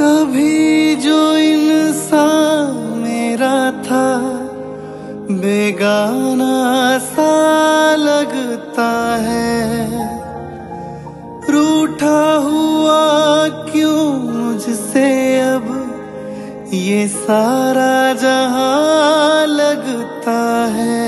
कभी जो इंसान मेरा था बेगाना सा लगता है, रूठा हुआ क्यों मुझसे अब ये सारा जहां लगता है।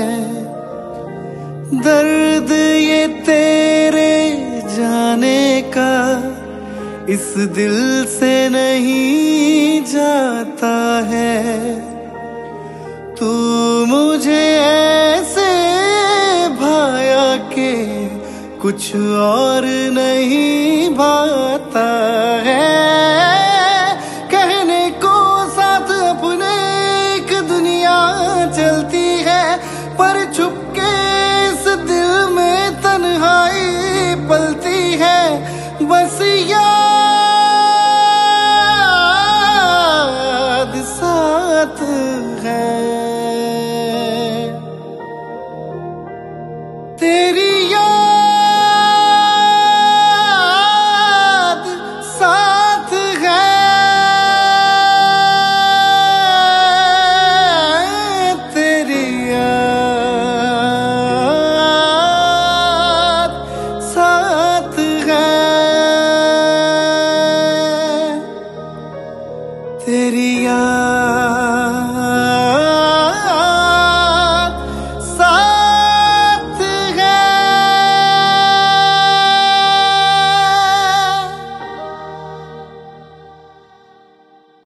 दर्द ये तेरे जाने का इस दिल से नहीं जाता है। तू मुझे ऐसे भाया के कुछ और नहीं भाता